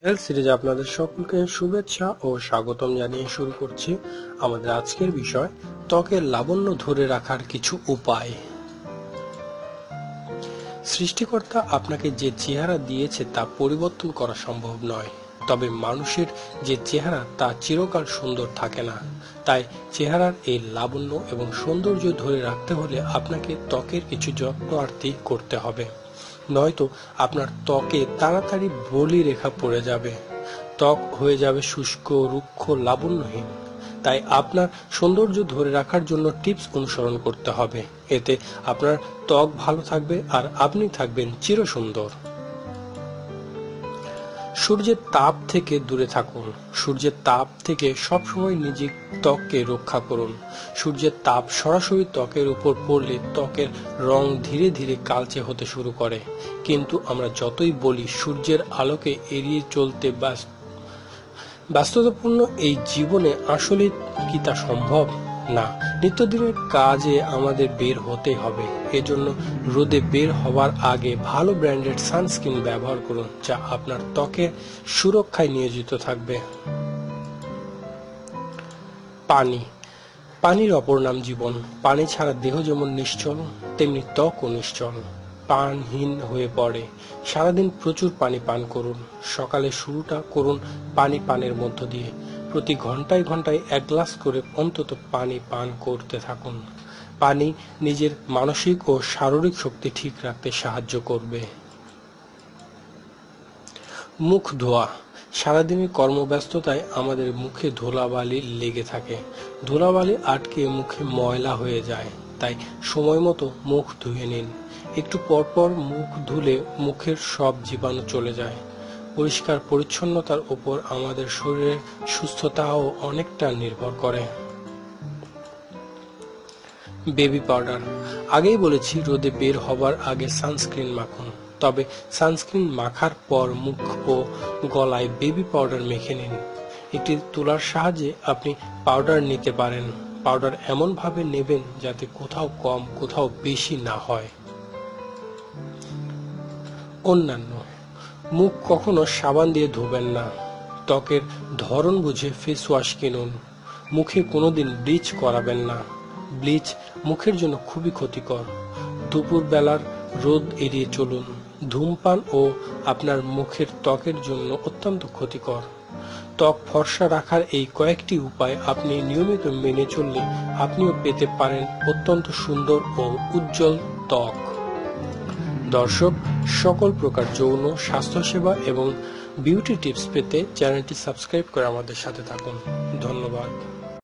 সিরিজে আপনাদের সকলকে শুভেচ্ছা ও স্বাগতম জানিয়ে শুরু করছি আমাদের আজকের বিষয় ত্বকের লাবণ্য ধরে রাখার কিছু উপায়। সৃষ্টিকর্তা আপনাকে যে চেহারা দিয়েছে তা পরিবর্তন করা সম্ভব নয়, তবে মানুষের যে চেহারা তা চিরকাল সুন্দর থাকে না। তাই চেহারার এই লাবণ্য এবং সৌন্দর্য ধরে রাখতে হলে আপনাকে ত্বকের কিছু যত্নার্থী করতে হবে, নয়তো আপনার ত্বকে তাড়াতাড়ি বলি রেখা পড়ে যাবে, ত্বক হয়ে যাবে শুষ্ক, রুক্ষ, লাবণ্যহীন। তাই আপনার সৌন্দর্য ধরে রাখার জন্য টিপস অনুসরণ করতে হবে। এতে আপনার ত্বক ভালো থাকবে আর আপনি থাকবেন চিরসুন্দর। সূর্যের তাপ থেকে দূরে থাকুন। সূর্যের তাপ থেকে সবসময় নিজের ত্বককে রক্ষা করুন। সূর্যের তাপ সরাসরি ত্বকের উপর পড়লে ত্বকের রং ধীরে ধীরে কালচে হতে শুরু করে। কিন্তু আমরা যতই বলি সূর্যের আলোকে এড়িয়ে চলতে, ব্যস্ততাপূর্ণ এই জীবনে আসলে কি তা সম্ভব? না, নিত্যদিনের কাজে আমাদের বের হতে হবে। এজন্য রোদে বের হওয়ার আগে ভালো ব্র্যান্ডেড সানস্ক্রিন ব্যবহার করুন, যা আপনার ত্বকের সুরক্ষায় নিয়োজিত থাকবে। পানির অপর নাম জীবন। পানি ছাড়া দেহ যেমন নিশ্চল, তেমনি ত্বকও নিশ্চল, পানহীন হয়ে পড়ে। সারাদিন প্রচুর পানি পান করুন। সকালে শুরুটা করুন পানি পানের মধ্য দিয়ে। প্রতি ঘন্টায় ঘন্টায় 1 গ্লাস করে অন্তত পানি পান করতে থাকুন। পানি নিজের মানসিক ও শারীরিক শক্তি ঠিক রাখতে সাহায্য করবে। মুখ ধোয়া। সারাদিনের কর্মব্যস্ততায় আমাদের মুখে ধুলাবালি লেগে থাকে। ধুলাবালি আটকে মুখে ময়লা হয়ে যায়। তাই সময় মতো মুখ ধুয়ে নিন। একটু পরপর মুখ ধুলে মুখের সব জীবাণু চলে যায়। পরিষ্কার পরিচ্ছন্নতার উপর আমাদের শরীরের সুস্থতাও অনেকটা নির্ভর করে। Baby powder. আগেই বলেছি, রোদে বের হবার আগে সানস্ক্রিন মাখুন। তবে সানস্ক্রিন মাখার পর মুখ ও গলায় বেবি পাউডার মেখে নিন। একটি তুলার সাহায্যে আপনি পাউডার নিতে পারেন। পাউডার এমন ভাবে নেবেন যাতে কোথাও কম কোথাও বেশি না হয়। অন্যান্য। মুখ কখনো সাবান দিয়ে ধোবেন না। ত্বকের ধরন বুঝে ফেস ওয়াশ কিনুন। মুখে কোনোদিন ব্লিচ করাবেন না। ব্লিচ মুখের জন্য খুবই ক্ষতিকর। দুপুর বেলার রোদ এড়িয়ে চলুন। ধূমপান ও আপনার মুখের ত্বকের জন্য অত্যন্ত ক্ষতিকর। ত্বক ফর্সা রাখার এই কয়েকটি উপায় আপনি নিয়মিত মেনে চললে আপনিও পেতে পারেন অত্যন্ত সুন্দর ও উজ্জ্বল ত্বক। দর্শক, সকল প্রকার যৌন স্বাস্থ্যসেবা এবং বিউটি টিপস পেতে চ্যানেলটি সাবস্ক্রাইব করে আমাদের সাথে থাকুন। ধন্যবাদ।